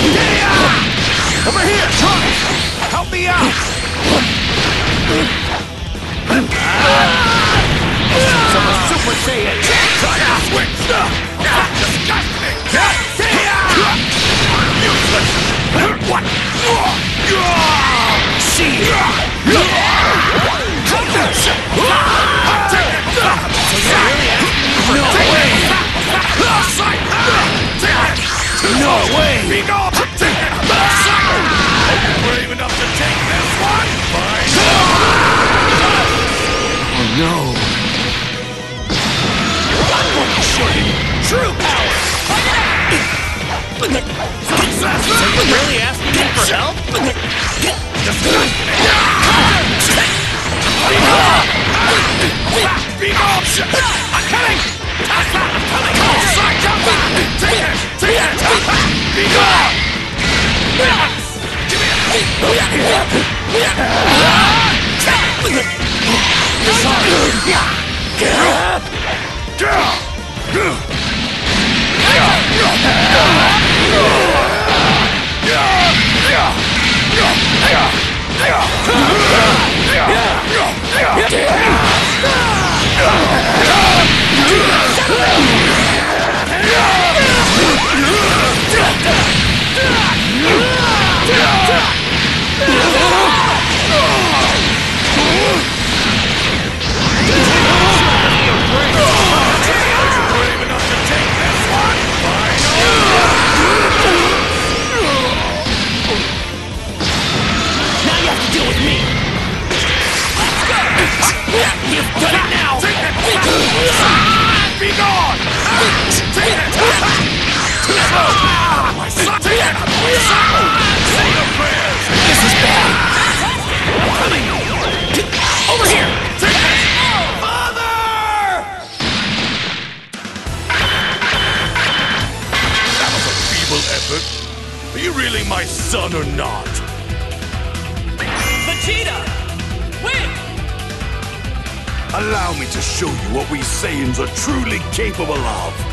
Over here, Trunks! Help me out! Some Super Saiyan! Switch! Disgusting! Useless! What? See ya! No way! Be gone! Are you brave enough to take this one? Fine! Oh no! I'm going to show you true power! Success! So you really asking me for help? Be gone! I'm coming! I'm coming! Take it! Take it! Be gone! Give me Are you really my son or not? Vegeta! Win! Allow me to show you what we Saiyans are truly capable of.